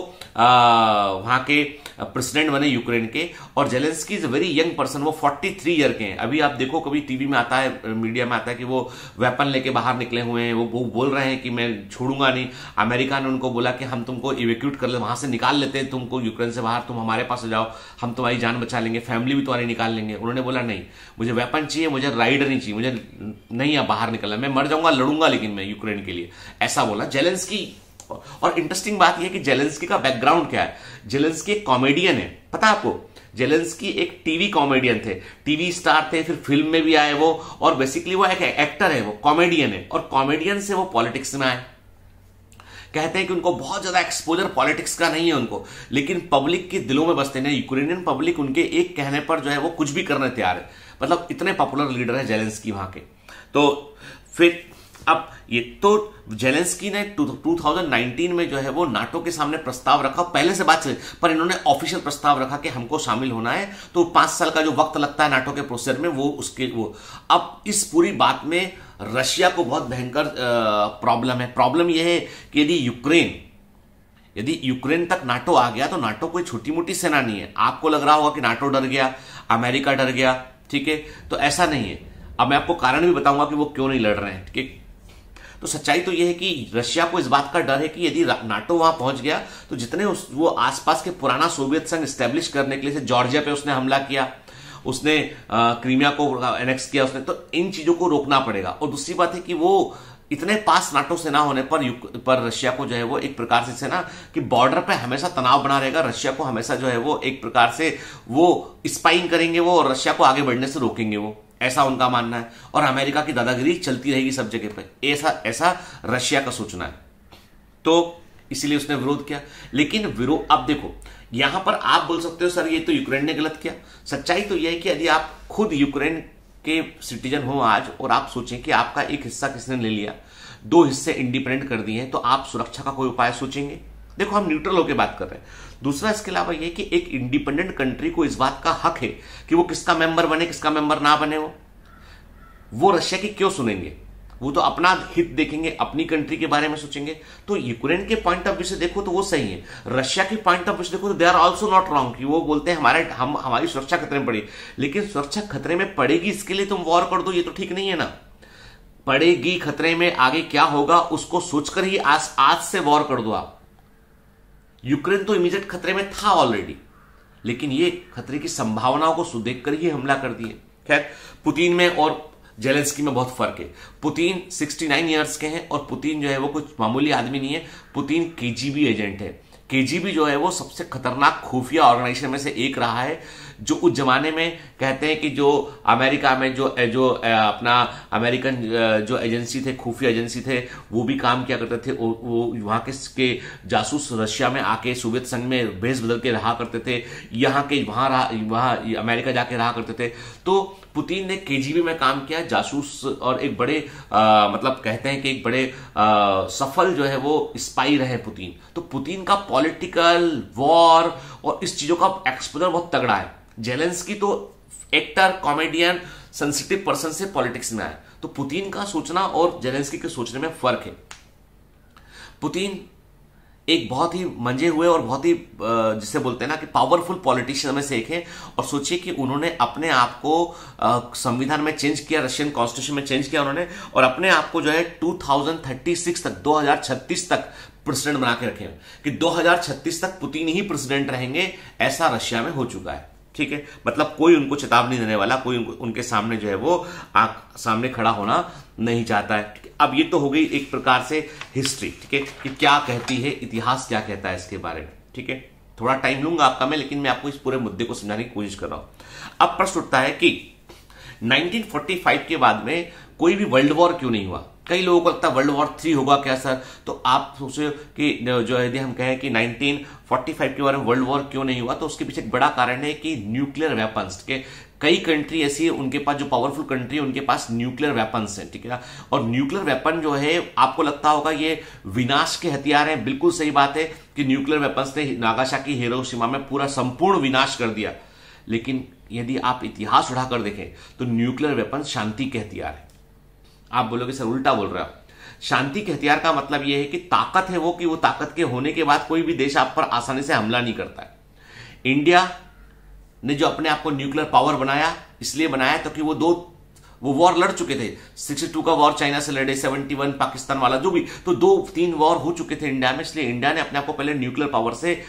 वहां के प्रेसिडेंट बने यूक्रेन के। और Zelensky is a very young person, वो तैंतालीस ईयर के हैं। अभी आप देखो कभी टीवी में आता है, मीडिया में आता है कि वो वेपन लेके बाहर निकले हुए हैं, वो, वो बोल रहे हैं कि मैं छोड़ूंगा नहीं। अमेरिका ने उनको बोला कि हम तुमको इवेक्यूट कर ले, वहां से निकाल लेते हैं तुमको यूक्रेन से बाहर, तुम हमारे पास हो जाओ, हम तुम्हारी जान बचा लेंगे, फैमिली भी तुम्हारी निकाल लेंगे। उन्होंने बोला नहीं, मुझे वेपन चाहिए, मुझे राइडर नहीं चाहिए, मुझे नहीं है बाहर निकलना, मैं मर जाऊंगा लड़ूंगा लेकिन मैं यूक्रेन के लिए, ऐसा बोला जेलेंस्की। और इंटरेस्टिंग बात यह है कि जेलेंस्की का बैकग्राउंड क्या है। जेलेंस्की एक कॉमेडियन है, पता है आपको। जेलेंस्की एक टीवी कॉमेडियन थे, टीवी स्टार थे, फिर फिल्म में भी आए वो, और बेसिकली वो एक एक्टर है, वो कॉमेडियन है, और कॉमेडियन से वो पॉलिटिक्स में आए। कहते हैं कि उनको बहुत ज्यादा एक्सपोजर पॉलिटिक्स का नहीं है उनको, लेकिन पब्लिक के दिलों में बसते हैं। यूक्रेनियन पब्लिक उनके एक कहने पर जो है वो कुछ भी करने तैयार है, मतलब इतने पॉपुलर लीडर है जेलेंस्की वहां के। तो फिर अब ये तो जेलेंस्की ने दो हज़ार उन्नीस में जो है वो नाटो के सामने प्रस्ताव रखा, पहले से बात चली, पर इन्होंने ऑफिशियल प्रस्ताव रखा कि हमको शामिल होना है। तो पांच साल का जो वक्त लगता है नाटो के प्रोसेस में, वो उसके वो अब इस पूरी बात में रशिया को बहुत भयंकर प्रॉब्लम है। प्रॉब्लम यह है कि यदि यूक्रेन यदि यूक्रेन तक नाटो आ गया तो नाटो कोई छोटी मोटी सेना नहीं है। आपको लग रहा होगा कि नाटो डर गया, अमेरिका डर गया, ठीक है, तो ऐसा नहीं है। अब मैं आपको कारण भी बताऊंगा कि वो क्यों नहीं लड़ रहे हैं, ठीक है। तो सच्चाई तो यह है कि रशिया को इस बात का डर है कि यदि नाटो वहां पहुंच गया तो जितने उस, वो आसपास के पुराना सोवियत संघ स्टैब्लिश करने के लिए, जॉर्जिया पे उसने हमला किया, उसने क्रीमिया को एनेक्स किया उसने, तो इन चीजों को रोकना पड़ेगा। और दूसरी बात है कि वो इतने पास नाटो से ना होने पर पर रशिया को जो है वो एक प्रकार से ना कि बॉर्डर पे हमेशा तनाव बना रहेगा। रशिया को हमेशा जो है वो एक प्रकार से वो स्पाइंग करेंगे वो, और रशिया को आगे बढ़ने से रोकेंगे वो, ऐसा उनका मानना है। और अमेरिका की दादागिरी चलती रहेगी सब जगह पे, ऐसा ऐसा रशिया का सोचना है। तो इसीलिए उसने विरोध किया। लेकिन विरोध, अब देखो यहां पर आप बोल सकते हो सर ये तो यूक्रेन ने गलत किया। सच्चाई तो यह है कि यदि आप खुद यूक्रेन के सिटीजन हो आज और आप सोचें कि आपका एक हिस्सा किसने ले लिया, दो हिस्से इंडिपेंडेंट कर दिए हैं, तो आप सुरक्षा का कोई उपाय सोचेंगे। देखो हम न्यूट्रल होकर बात कर रहे हैं। दूसरा इसके अलावा यह कि एक इंडिपेंडेंट कंट्री को इस बात का हक है कि वो किसका मेंबर बने किसका मेंबर ना बने। वो वो रशिया की क्यों सुनेंगे, वो तो अपना हित देखेंगे, अपनी कंट्री के बारे में सोचेंगे। तो यूक्रेन के पॉइंट ऑफ व्यू से देखो तो वो सही है, रशिया के पॉइंट ऑफ व्यू से देखो तो they are also not wrong, कि वो बोलते हैं हमारे हम हमारी सुरक्षा खतरे में पड़ी। लेकिन सुरक्षा खतरे में पड़ेगी इसके लिए तुम वॉर कर दो, ये तो ठीक नहीं है ना। पड़ेगी खतरे में, आगे क्या होगा उसको सोचकर ही आज आज से वॉर कर दो आप। यूक्रेन तो इमीडिएट खतरे में था ऑलरेडी, लेकिन ये खतरे की संभावनाओं को देखकर ही हमला कर दिए। खैर, पुतिन में और जेलेंस्की में बहुत फर्क है। पुतिन उनहत्तर इयर्स के हैं और पुतिन जो है वो कुछ मामूली आदमी नहीं है। पुतिन केजीबी एजेंट है। केजीबी जो है वो सबसे खतरनाक खुफिया ऑर्गेनाइजेशन में से एक रहा है, जो उस जमाने में कहते हैं कि जो अमेरिका में जो जो अपना अमेरिकन जो एजेंसी थे, खुफिया एजेंसी थे, वो भी काम किया करते थे। वो, वो वहां के, के जासूस रशिया में आके सोवियत संघ में भेस बदल के रहा करते थे, यहाँ के वहां रहा वहां अमेरिका जाके रहा करते थे। तो पुतिन ने केजीबी में काम किया, जासूस, और एक बड़े आ, मतलब कहते हैं कि एक बड़े आ, सफल जो है वो स्पाई रहे पुतिन। तो पुतिन का पॉलिटिकल वॉर और इस चीजों का एक्सपोजर बहुत तगड़ा है। जेलेंस्की तो एक्टर, कॉमेडियन, सेंसिटिव पर्सन से पॉलिटिक्स में आया। तो पुतिन का सोचना और जेलेंस्की के सोचने में फर्क है। पुतिन एक बहुत ही मंजे हुए और बहुत ही जिसे बोलते हैं ना कि पावरफुल पॉलिटिशियन में से एक है। और सोचिए कि उन्होंने अपने आप को संविधान में चेंज किया, रशियन कॉन्स्टिट्यूशन में चेंज किया उन्होंने, और अपने आप को जो है दो हज़ार छत्तीस तक दो हज़ार छत्तीस तक प्रेसिडेंट बना के रखे कि दो हज़ार छत्तीस तक पुतिन ही प्रेसिडेंट रहेंगे, ऐसा रशिया में हो चुका है। ठीक है, मतलब कोई उनको चेतावनी देने वाला, कोई उनके सामने जो है वो आंख सामने खड़ा होना नहीं चाहता है। अब ये तो हो गई एक प्रकार से हिस्ट्री, ठीक है, कि क्या कहती है इतिहास, क्या कहता है इसके बारे में। ठीक है, थोड़ा टाइम लूंगा आपका मैं, लेकिन मैं आपको इस पूरे मुद्दे को समझाने की कोशिश कर रहा हूं। अब प्रश्न उठता है कि नाइनटीन फोर्टी फाइव के बाद में कोई भी वर्ल्ड वॉर क्यों नहीं हुआ। कई लोगों को लगता है वर्ल्ड वॉर थ्री होगा क्या सर, तो आप सोचो कि जो यदि हम कहें कि नाइनटीन फोर्टी फाइव के बारे में वर्ल्ड वॉर क्यों नहीं हुआ, तो उसके पीछे एक बड़ा कारण है कि न्यूक्लियर वेपन्स के कई कंट्री ऐसी है, उनके पास जो पावरफुल कंट्री है उनके पास न्यूक्लियर वेपन्स हैं। ठीक है ना, और न्यूक्लियर वेपन जो है आपको लगता होगा ये विनाश के हथियार हैं, बिल्कुल सही बात है कि न्यूक्लियर वेपन्स ने नागासाकी, हिरोशिमा में पूरा संपूर्ण विनाश कर दिया। लेकिन यदि आप इतिहास उठाकर देखें तो न्यूक्लियर वेपन शांति के हथियार है। आप बोलोगे सर उल्टा बोल रहे हो। शांति के हथियार का मतलब यह है कि ताकत है वो कि वो ताकत के होने के बाद कोई भी देश आप पर आसानी से हमला नहीं करता है। इंडिया ने जो अपने आप को न्यूक्लियर पावर बनाया, इसलिए बनाया तो कि वो दो वो वॉर लड़ चुके थे। बासठ का वॉर चाइना से लड़े, इकहत्तर पाकिस्तान वाला जो भी, तो दो तीन वॉर हो चुके थे इंडिया में, इसलिए इंडिया ने अपने आप को पहले न्यूक्लियर पावर से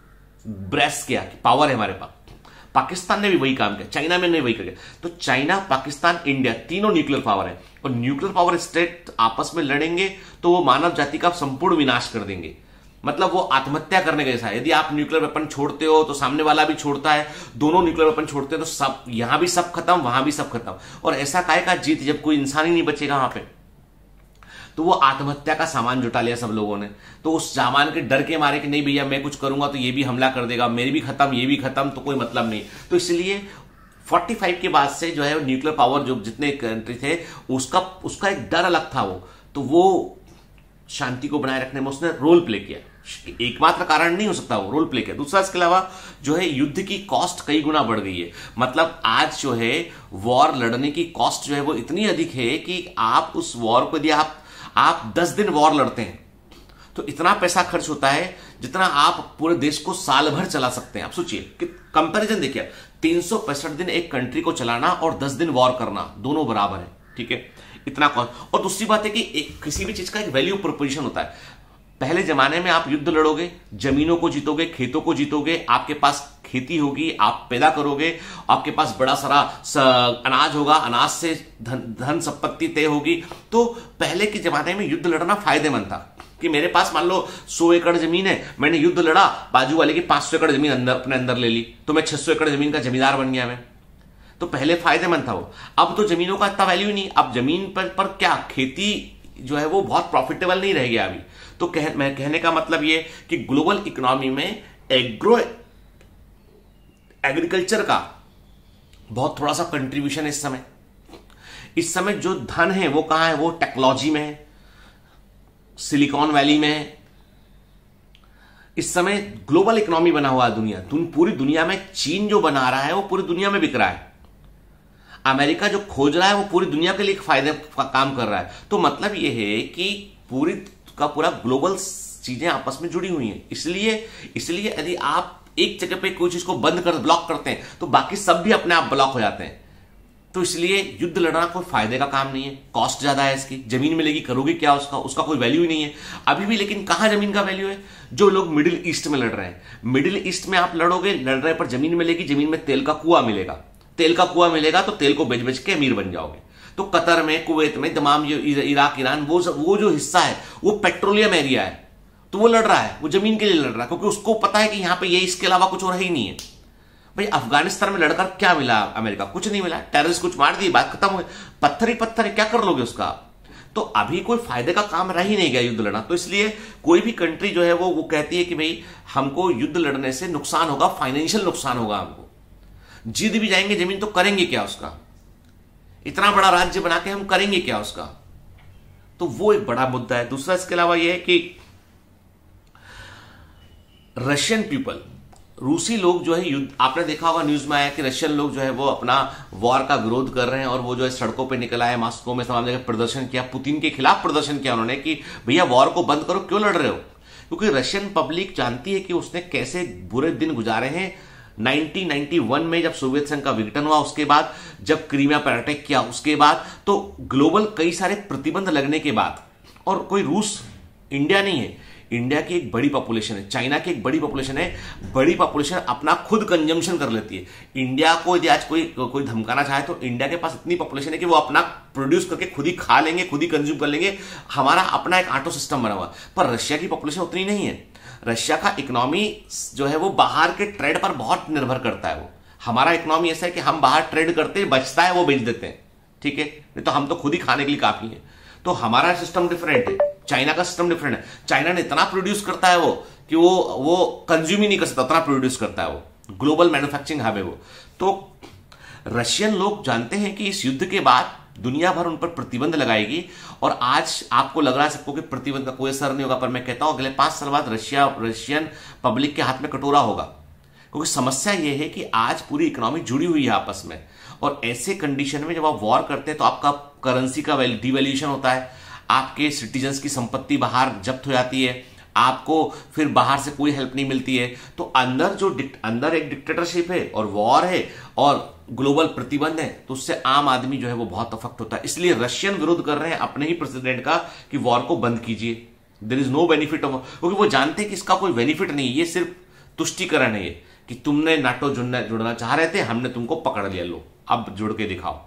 ब्रेस किया कि पावर है हमारे पास। पाकिस्तान ने भी वही काम किया, चाइना में ने वही किया। तो चाइना, पाकिस्तान, इंडिया तीनों न्यूक्लियर पावर है, और न्यूक्लियर पावर स्टेट आपस में लड़ेंगे तो वो मानव जाति का संपूर्ण विनाश कर देंगे। मतलब वो आत्महत्या करने का जैसा है। यदि आप न्यूक्लियर वेपन छोड़ते हो तो सामने वाला भी छोड़ता है, दोनों न्यूक्लियर वेपन छोड़ते हैं तो सब, यहां भी सब खत्म, वहां भी सब खत्म। और ऐसा काहे का जीत जब कोई इंसान ही नहीं बचेगा वहां पे। तो वो आत्महत्या का सामान जुटा लिया सब लोगों ने, तो उस सामान के डर के मारे कि नहीं भैया मैं कुछ करूंगा तो ये भी हमला कर देगा, मेरी भी खत्म, ये भी खत्म, तो कोई मतलब नहीं। तो इसलिए पैंतालीस के बाद से जो है न्यूक्लियर पावर जो जितने कंट्री थे उसका उसका एक डर अलग था। वो तो वो शांति को बनाए रखने में उसने रोल प्ले किया। एकमात्र कारण नहीं हो सकता, वो रोल प्ले किया। दूसरा इसके अलावा जो है युद्ध की कॉस्ट कई गुना बढ़ गई है। मतलब आज जो है वॉर लड़ने की कॉस्ट जो है वो इतनी अधिक है कि आप उस वॉर को यदि आप आप दस दिन वॉर लड़ते हैं तो इतना पैसा खर्च होता है जितना आप पूरे देश को साल भर चला सकते हैं। आप सोचिए कि कंपैरिजन देखिए, तीन सौ पैंसठ दिन एक कंट्री को चलाना और दस दिन वॉर करना, दोनों बराबर है। ठीक है, इतना कॉस्ट। और दूसरी बात है कि एक, किसी भी चीज का एक वैल्यू प्रोपोजिशन होता है। पहले जमाने में आप युद्ध लड़ोगे, जमीनों को जीतोगे, खेतों को जीतोगे, आपके पास खेती होगी, आप पैदा करोगे, आपके पास बड़ा सारा अनाज होगा, अनाज से धन धन संपत्ति तय होगी। तो पहले के जमाने में युद्ध लड़ना फायदेमंद था कि मेरे पास मान लो सौ एकड़ जमीन है, मैंने युद्ध लड़ा, बाजू वाले की पांच सौ एकड़ जमीन अंदर अपने अंदर ले ली, तो मैं छह सौ एकड़ जमीन का जमींदार बन गया मैं। तो पहले फायदेमंद था वो। अब तो जमीनों का इतना वैल्यू नहीं। अब जमीन पर, पर क्या खेती जो है वो बहुत प्रॉफिटेबल नहीं रह गया अभी। तो कह, मैं कहने का मतलब ये कि ग्लोबल इकोनॉमी में एग्रो एग्रीकल्चर का बहुत थोड़ा सा कंट्रीब्यूशन है इस समय। इस समय जो धन है वो कहां है, वो टेक्नोलॉजी में है, सिलिकॉन वैली में है। इस समय ग्लोबल इकोनॉमी बना हुआ है दुनिया, पूरी दुनिया में। चीन जो बना रहा है वो पूरी दुनिया में बिक रहा है। अमेरिका जो खोज रहा है वो पूरी दुनिया के लिए फायदे का काम कर रहा है। तो मतलब ये है कि पूरी का पूरा ग्लोबल चीजें आपस में जुड़ी हुई हैं। इसलिए इसलिए यदि आप एक जगह पे कोई चीज को बंद कर ब्लॉक करते हैं तो बाकी सब भी अपने आप ब्लॉक हो जाते हैं। तो इसलिए युद्ध लड़ना कोई फायदे का काम नहीं है, कॉस्ट ज्यादा है इसकी। जमीन मिलेगी, करोगे क्या उसका, उसका कोई वैल्यू ही नहीं है अभी भी। लेकिन कहां जमीन का वैल्यू है? जो लोग मिडिल ईस्ट में लड़ रहे हैं, मिडिल ईस्ट में आप लड़ोगे, लड़ रहे पर जमीन मिलेगी, जमीन में तेल का कुआं मिलेगा, तेल का कुआं मिलेगा तो तेल को बेच बेच के अमीर बन जाओगे। तो कतर में, कुवैत में, तमाम इराक, ईरान, वो वो जो हिस्सा है वो पेट्रोलियम एरिया है, तो वो लड़ रहा है, वो जमीन के लिए लड़ रहा है, क्योंकि उसको पता है कि यहां पे ये इसके अलावा कुछ और ही नहीं है। भाई अफगानिस्तान में लड़कर क्या मिला अमेरिका? कुछ नहीं मिला। टेररिस्ट कुछ मार दी, बात खत्म हो गई। पत्थर ही पत्थर है, क्या कर लोगे उसका? तो अभी कोई फायदे का काम रह ही नहीं गया युद्ध लड़ना। तो इसलिए कोई भी कंट्री जो है वो वो कहती है कि भाई हमको युद्ध लड़ने से नुकसान होगा, फाइनेंशियल नुकसान होगा हमको। जीत भी जाएंगे जमीन तो करेंगे क्या उसका? इतना बड़ा राज्य बना के हम करेंगे क्या उसका? तो वो एक बड़ा मुद्दा है। दूसरा इसके अलावा यह है कि रशियन पीपल, रूसी लोग जो है युद्ध, आपने देखा होगा न्यूज में आया कि रशियन लोग जो है वो अपना वॉर का विरोध कर रहे हैं और वो जो है सड़कों पे निकल आए, मॉस्को में तमाम जगह प्रदर्शन किया, पुतिन के खिलाफ प्रदर्शन किया उन्होंने कि भैया वॉर को बंद करो, क्यों लड़ रहे हो? क्योंकि रशियन पब्लिक जानती है कि उसने कैसे बुरे दिन गुजारे हैं। नाइनटीन नाइंटी वन में जब सोवियत संघ का विघटन हुआ, उसके बाद जब क्रीमिया पर अटैक किया, उसके बाद तो ग्लोबल कई सारे प्रतिबंध लगने के बाद, और कोई रूस इंडिया नहीं है, इंडिया की एक बड़ी पॉपुलेशन है, चाइना की एक बड़ी पॉपुलेशन है, बड़ी पॉपुलेशन अपना खुद कंजम्पशन कर लेती है। इंडिया को यदि आज कोई कोई धमकाना चाहे तो इंडिया के पास इतनी पॉपुलेशन है कि वो अपना प्रोड्यूस करके खुद ही खा लेंगे, खुद ही कंज्यूम कर लेंगे। हमारा अपना एक ऑटो सिस्टम बना हुआ। पर रशिया की पॉपुलेशन उतनी नहीं है। रशिया का इकोनॉमी जो है वो बाहर के ट्रेड पर बहुत निर्भर करता है। वो हमारा इकोनॉमी ऐसा है कि हम बाहर ट्रेड करते हैं, बचता है वो बेच देते हैं, ठीक है, नहीं तो हम तो खुद ही खाने के लिए काफी है। तो हमारा सिस्टम डिफरेंट है, चाइना का सिस्टम डिफरेंट है। चाइना ने इतना प्रोड्यूस करता है वो कि वो वो कंज्यूम ही नहीं कर सकता, उतना प्रोड्यूस करता है वो, ग्लोबल मैन्युफैक्चरिंग हब है वो। तो रशियन लोग जानते हैं कि इस युद्ध के बाद दुनिया भर उन पर प्रतिबंध लगाएगी, और आज आपको लग रहा है सबको कि प्रतिबंध का कोई असर नहीं होगा, पर मैं कहता हूं अगले पांच साल बाद रशिया रशियन पब्लिक के हाथ में कटोरा होगा। क्योंकि समस्या यह है कि आज पूरी इकोनॉमी जुड़ी हुई है आपस में, और ऐसे कंडीशन में जब आप वॉर करते हैं तो आपका करेंसी का डिवैल्यूएशन होता है, आपके सिटीजन्स की संपत्ति बाहर जब्त हो जाती है, आपको फिर बाहर से कोई हेल्प नहीं मिलती है। तो अंदर जो अंदर एक डिक्टेटरशिप है और वॉर है और ग्लोबल प्रतिबंध है, तो उससे आम आदमी जो है वो बहुत अफेक्ट होता है। इसलिए रशियन विरोध कर रहे हैं अपने ही प्रेसिडेंट का कि वॉर को बंद कीजिए, there is no benefit of, क्योंकि वो जानते हैं कि इसका कोई बेनिफिट नहीं, ये सिर्फ तुष्टिकरण है कि तुमने नाटो जुड़ना जुड़ना चाह रहे थे, हमने तुमको पकड़ लिया, लो अब जुड़ के दिखाओ।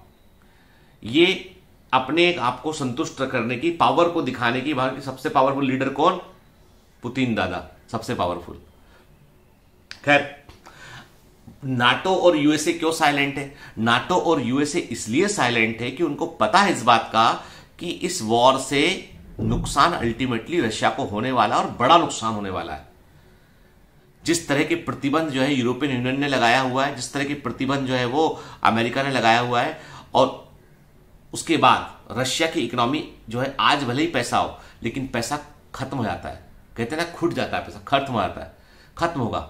ये अपने आप को संतुष्ट करने की, पावर को दिखाने की, बाहर की सबसे पावरफुल लीडर कौन? पुतिन दादा, सबसे पावरफुल। खैर, नाटो और यूएसए क्यों साइलेंट है? नाटो और यूएसए इसलिए साइलेंट है कि उनको पता है इस बात का कि इस वॉर से नुकसान अल्टीमेटली रशिया को होने वाला और बड़ा नुकसान होने वाला है। जिस तरह के प्रतिबंध जो है यूरोपियन यूनियन ने लगाया हुआ है, जिस तरह के प्रतिबंध जो है वो अमेरिका ने लगाया हुआ है, और उसके बाद रशिया की इकोनॉमी जो है, आज भले ही पैसा हो लेकिन पैसा खत्म हो जाता है, कहते हैं ना खुट जाता है, पैसा खत्म हो जाता है, खत्म होगा,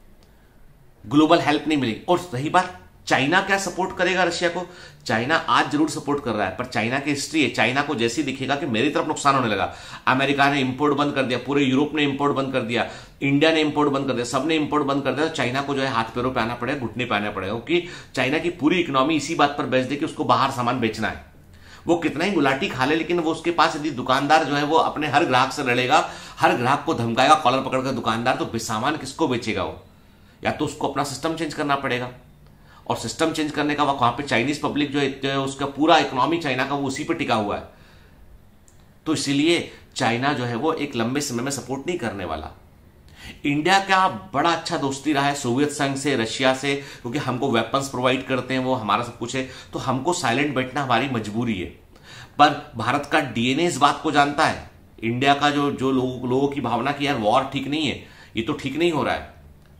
ग्लोबल हेल्प नहीं मिलेगी। और रही बात चाइना क्या सपोर्ट करेगा रशिया को? चाइना आज जरूर सपोर्ट कर रहा है, पर चाइना की हिस्ट्री है, चाइना को जैसे ही दिखेगा कि मेरी तरफ नुकसान होने लगा, अमेरिका ने इंपोर्ट बंद कर दिया, पूरे यूरोप ने इंपोर्ट बंद कर दिया, इंडिया ने इंपोर्ट बंद कर दिया, सबने इंपोर्ट बंद कर दिया, तो चाइना को जो है हाथ पैरों पे आना पड़ेगा, घुटने पे आना पड़ेगा, क्योंकि चाइना की पूरी इकोनॉमी इसी बात पर बेच दे कि उसको बाहर सामान बेचना है। वो कितना ही गुलाटी खा ले, लेकिन वो उसके पास यदि दुकानदार जो है वो अपने हर ग्राहक से लड़ेगा, हर ग्राहक को धमकाएगा, कॉलर पकड़कर दुकानदार, तो सामान किसको बेचेगा वो? या तो उसको अपना सिस्टम चेंज करना पड़ेगा, और सिस्टम चेंज करने का वहां पे चाइनीज पब्लिक जो है उसका पूरा इकोनॉमी चाइना का वो उसी पे टिका हुआ है। तो इसीलिए चाइना जो है वो एक लंबे समय में सपोर्ट नहीं करने वाला। इंडिया का बड़ा अच्छा दोस्ती रहा है सोवियत संघ से, रशिया से, क्योंकि हमको वेपन्स प्रोवाइड करते हैं, वो हमारा सब कुछ है, तो हमको साइलेंट बैठना हमारी मजबूरी है। पर भारत का डीएनए इस बात को जानता है, इंडिया का जो जो लोग, लोगों की भावना की यार वॉर ठीक नहीं है, ये तो ठीक नहीं हो रहा है।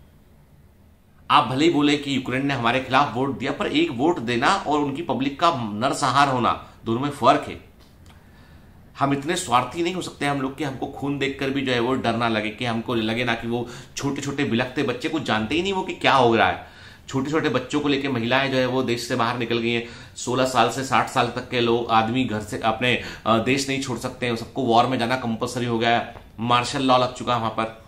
आप भले ही बोले कि यूक्रेन ने हमारे खिलाफ वोट दिया, पर एक वोट देना और उनकी पब्लिक का नरसंहार होना, दोनों में फर्क है। हम इतने स्वार्थी नहीं हो सकते हम लोग कि हमको खून देखकर भी जो है वो डर ना लगे, कि हमको लगे ना कि वो छोटे छोटे बिलखते बच्चे, कुछ जानते ही नहीं वो कि क्या हो रहा है। छोटे छोटे बच्चों को लेकर महिलाएं जो है वो देश से बाहर निकल गई हैं। सोलह साल से साठ साल तक के लोग आदमी घर से अपने देश नहीं छोड़ सकते हैं, सबको वॉर में जाना कंपलसरी हो गया है, मार्शल लॉ लग चुका है वहां पर।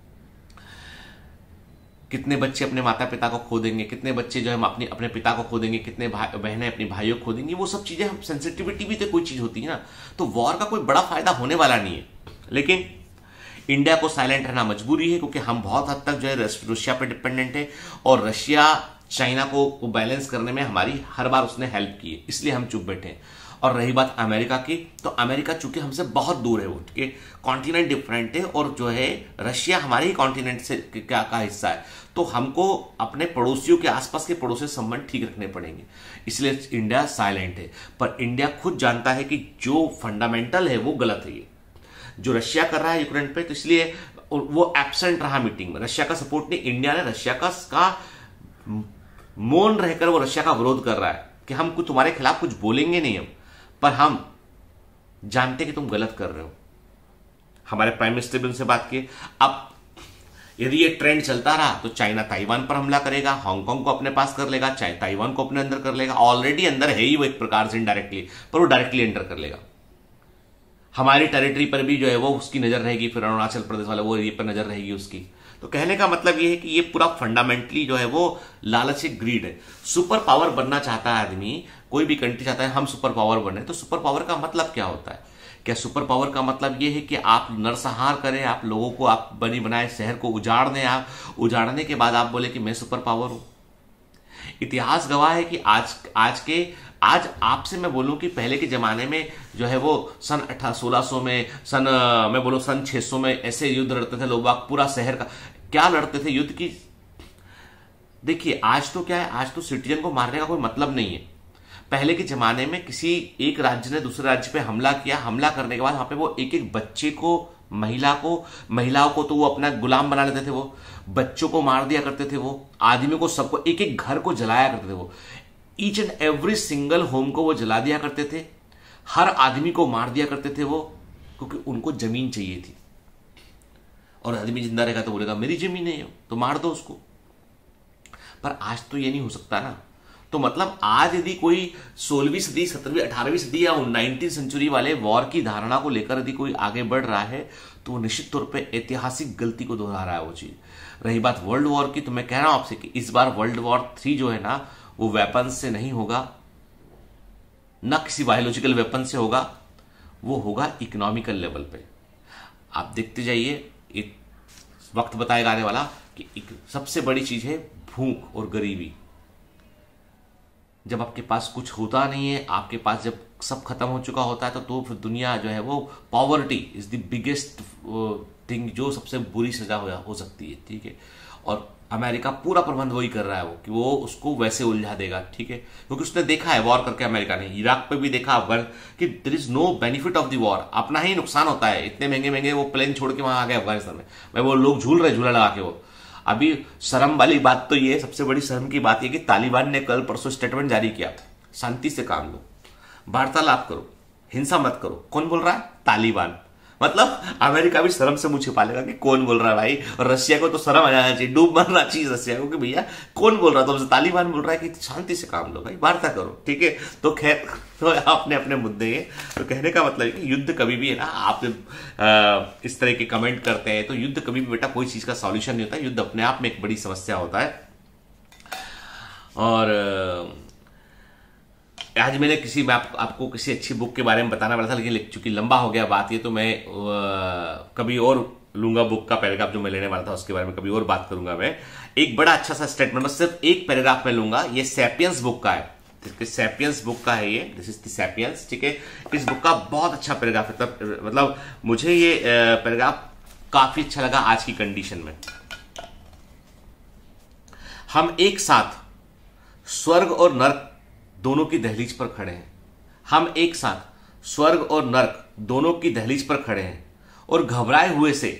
कितने बच्चे अपने माता पिता को खो देंगे, कितने बच्चे जो है अपने अपने पिता को खो देंगे, कितने बहनें अपने भाइयों को खो देंगी, वो सब चीजें, सेंसिटिविटी भी तो कोई चीज होती है ना। तो वॉर का कोई बड़ा फायदा होने वाला नहीं है, लेकिन इंडिया को साइलेंट रहना मजबूरी है, क्योंकि हम बहुत हद तक जो है रशिया पे डिपेंडेंट है, और रशिया चाइना को बैलेंस करने में हमारी हर बार उसने हेल्प की है, इसलिए हम चुप बैठे हैं। और रही बात अमेरिका की, तो अमेरिका चूंकि हमसे बहुत दूर है, वो ठीक है, कॉन्टिनेंट डिफरेंट है, और जो है रशिया हमारे ही कॉन्टिनेंट से क्या का हिस्सा है, तो हमको अपने पड़ोसियों के आसपास के पड़ोसी संबंध ठीक रखने पड़ेंगे, इसलिए इंडिया साइलेंट है। पर इंडिया खुद जानता है कि जो फंडामेंटल है वो गलत है, ये जो रशिया कर रहा है यूक्रेन पे, तो इसलिए वो एब्सेंट रहा मीटिंग में। रशिया का सपोर्ट नहीं, इंडिया ने रशिया का, का मौन रहकर वो रशिया का विरोध कर रहा है कि हम कुछ तुम्हारे खिलाफ कुछ बोलेंगे नहीं हम, पर हम जानते कि तुम गलत कर रहे हो। हमारे प्राइम मिनिस्टर भी उनसे बात की। अब यदि ये ट्रेंड चलता रहा तो चाइना ताइवान पर हमला करेगा, हांगकांग को अपने पास कर लेगा, चाहे ताइवान को अपने अंदर कर लेगा, ऑलरेडी अंदर है ही वो एक प्रकार से इनडायरेक्टली, पर वो डायरेक्टली एंटर कर लेगा। हमारी टेरिटरी पर भी जो है वो उसकी नजर रहेगी, फिर अरुणाचल प्रदेश वाला वो एरिया पर नजर रहेगी उसकी। तो कहने का मतलब ये है कि ये पूरा फंडामेंटली जो है वो लालच, ग्रीड है। सुपर पावर बनना चाहता है आदमी, कोई भी कंट्री चाहता है हम सुपर पावर बने, तो सुपर पावर का मतलब क्या होता है? क्या सुपर पावर का मतलब ये है कि आप नरसंहार करें, आप लोगों को, आप बनी बनाए शहर को उजाड़ दें, आप उजाड़ने के बाद आप बोले कि मैं सुपर पावर हूं? इतिहास गवाह है कि आज आज के आज आपसे मैं बोलूं कि पहले के जमाने में जो है वो सन अठारह सोलह सौ में, सन मैं बोलूं सन छह सौ में ऐसे युद्ध लड़ते थे लोग, पूरा शहर का क्या लड़ते थे युद्ध की। देखिए आज तो क्या है, आज तो सिटीजन को मारने का कोई मतलब नहीं है। पहले के जमाने में किसी एक राज्य ने दूसरे राज्य पे हमला किया, हमला करने के बाद वहां पे वो एक एक बच्चे को, महिला को, महिलाओं को तो वो अपना गुलाम बना लेते थे, वो बच्चों को मार दिया करते थे, वो आदमियों को, सबको, एक एक घर को जलाया करते थे, वो each and every single home को वो जला दिया करते थे, हर आदमी को मार दिया करते थे वो, क्योंकि उनको जमीन चाहिए थी। और आदमी जिंदा रहेगा तो बोलेगा मेरी जमीन है तो मार दो उसको। पर आज तो ये नहीं हो सकता ना। तो मतलब आज यदि कोई सोलहवीं सदी, सत्रहवीं, अठारहवीं सदी या नाइनटीन सेंचुरी वाले वॉर की धारणा को लेकर यदि कोई आगे बढ़ रहा है तो निश्चित तौर पे ऐतिहासिक गलती को दोहरा रहा है वो चीज। रही बात वर्ल्ड वॉर की, तो मैं कह रहा हूं आपसे कि इस बार वर्ल्ड वॉर थ्री जो है ना वो वेपन से नहीं होगा, न किसी बायोलॉजिकल वेपन से होगा, वो होगा इकोनॉमिकल लेवल पे। आप देखते जाइए, एक वक्त बताएगा आने वाला कि एक सबसे बड़ी चीज है भूख और गरीबी। जब आपके पास कुछ होता नहीं है, आपके पास जब सब खत्म हो चुका होता है, तो, तो फिर दुनिया जो है वो, poverty is the biggest thing, जो सबसे बुरी सजा हो, हो सकती है, ठीक है। और अमेरिका पूरा प्रबंध वही कर रहा है वो कि वो उसको वैसे उलझा देगा, ठीक है, क्योंकि उसने देखा है वॉर करके, अमेरिका ने इराक पे भी देखा, अफगान, कि there is no benefit of the war, अपना ही नुकसान होता है। इतने महंगे महंगे वो प्लेन छोड़ के वहां आ गए अफगानिस्तान में, मैं वो लोग झूल रहे झूला लगा के। वो अभी शर्म वाली बात तो ये, सबसे बड़ी शर्म की बात यह कि तालिबान ने कल परसों स्टेटमेंट जारी किया, शांति से काम लो, वार्तालाप करो, हिंसा मत करो। कौन बोल रहा है? तालिबान। मतलब अमेरिका भी शर्म से मुंह छिपा लेगा कि कौन बोल रहा है भाई, और रशिया को तो शर्म आ जाना चाहिए, डूब मरना चाहिए रशिया को कि भैया कौन बोल रहा है तुमसे? तालिबान बोल रहा है कि शांति से काम लो भाई, वार्ता करो, ठीक है। तो खैर, तो आपने अपने मुद्दे हैं। तो कहने का मतलब है कि युद्ध कभी भी है ना, आप आ, इस तरह के कमेंट करते हैं तो युद्ध कभी भी बेटा कोई चीज का सॉल्यूशन नहीं होता, युद्ध अपने आप में एक बड़ी समस्या होता है। और आज मैंने किसी मैं आप, आपको किसी अच्छी बुक के बारे में बताना वाला था, लेकिन चूंकि लंबा हो गया बात ये, तो मैं आ, कभी और लूंगा बुक का पैराग्राफ जो मैं लेने वाला था उसके बारे में कभी और बात करूंगा। मैं एक बड़ा अच्छा सा स्टेटमेंट, बस सिर्फ एक पैराग्राफ में लूंगा, ये सैपियंस बुक का है, सैपियंस बुक का है ये, दिस इज द सैपियंस, ठीक है। इस बुक का बहुत अच्छा पैराग्राफ है, मतलब मुझे ये पैराग्राफ काफी अच्छा लगा आज की कंडीशन में। हम एक साथ स्वर्ग और नर्क दोनों की दहलीज पर खड़े हैं, हम एक साथ स्वर्ग और नर्क दोनों की दहलीज पर खड़े हैं और घबराए हुए से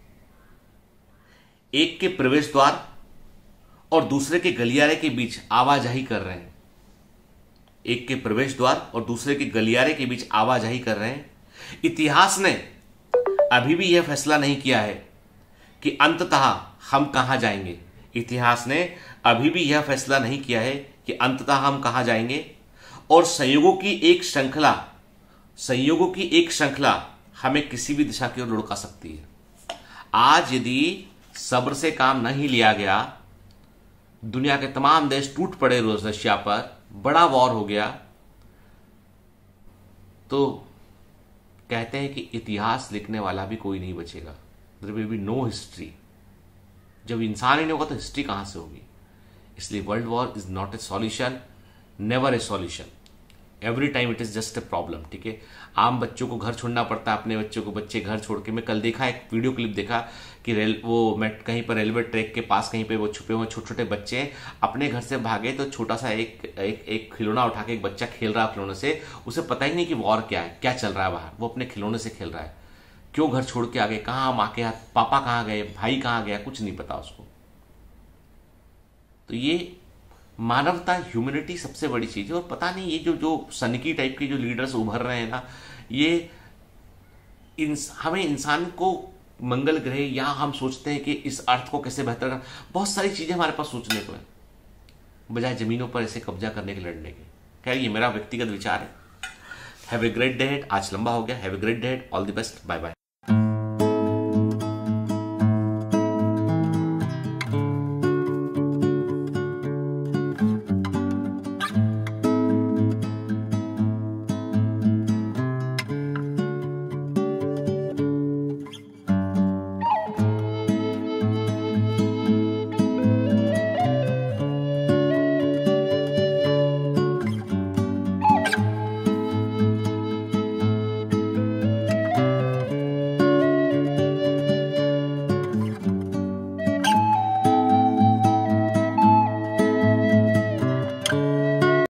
एक के प्रवेश द्वार और दूसरे के गलियारे के बीच आवाजाही कर रहे हैं, एक के प्रवेश द्वार और दूसरे के गलियारे के बीच आवाजाही कर रहे हैं। इतिहास ने अभी भी यह फैसला नहीं किया है कि अंततः हम कहां जाएंगे, इतिहास ने अभी भी यह फैसला नहीं किया है कि अंततः हम कहां जाएंगे, और संयोगों की एक श्रृंखला संयोगों की एक श्रृंखला हमें किसी भी दिशा की ओर लुढ़का सकती है। आज यदि सब्र से काम नहीं लिया गया, दुनिया के तमाम देश टूट पड़े रशिया पर, बड़ा वॉर हो गया, तो कहते हैं कि इतिहास लिखने वाला भी कोई नहीं बचेगा, there will be no history. जब इंसान ही नहीं होगा तो हिस्ट्री कहां से होगी? इसलिए world war is not a solution, never a solution. Every time it is just a problem, ठीक है। आम बच्चों को घर छोड़ना पड़ता है, अपने बच्चों को बच्चे घर छोड़ के, मैं कल देखा एक वीडियो क्लिप देखा कि रेल वो मैं कहीं पर रेलवे ट्रैक के पास कहीं पे वो छुपे हुए छोटे छोटे बच्चे अपने घर से भागे, तो छोटा सा एक एक एक खिलौना उठा के एक बच्चा खेल रहा है खिलौने से, उसे पता ही नहीं कि वॉर क्या है, क्या चल रहा है बाहर, वो अपने खिलौने से खेल रहा है। क्यों घर छोड़ के आ गए, कहाँ माँ के हाथ, पापा कहाँ गए, भाई कहाँ गया, कुछ नहीं पता उसको। तो ये मानवता, ह्यूमैनिटी सबसे बड़ी चीज है। और पता नहीं ये जो जो सनकी टाइप के जो लीडर्स उभर रहे हैं ना, ये इंस, हमें इंसान को मंगल ग्रह, या हम सोचते हैं कि इस अर्थ को कैसे बेहतर कर, बहुत सारी चीजें हमारे पास सोचने को है, बजाय जमीनों पर ऐसे कब्जा करने के, लड़ने के। खैर ये मेरा व्यक्तिगत विचार है। Have a great day ahead. आज लंबा हो गया। Have a great day ahead. All the best. Bye bye.